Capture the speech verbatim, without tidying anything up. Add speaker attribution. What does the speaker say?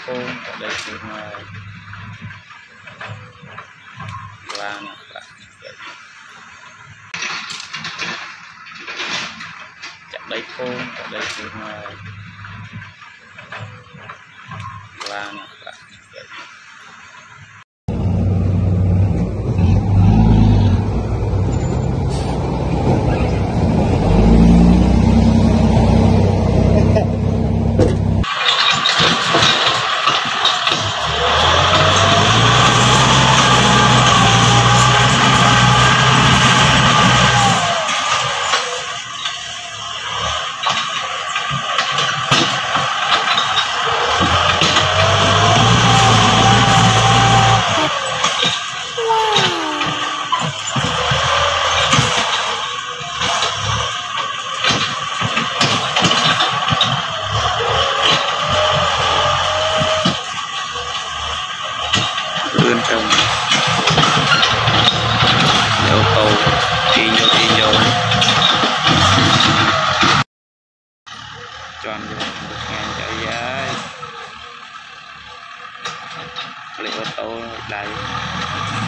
Speaker 1: khôn ở đây thì ngoài và chặt đây khôn ở đây thì ngoài và vươn trồng ô tô đi vô đi vô tròn vô một ngàn chạy dài lấy ô tô đầy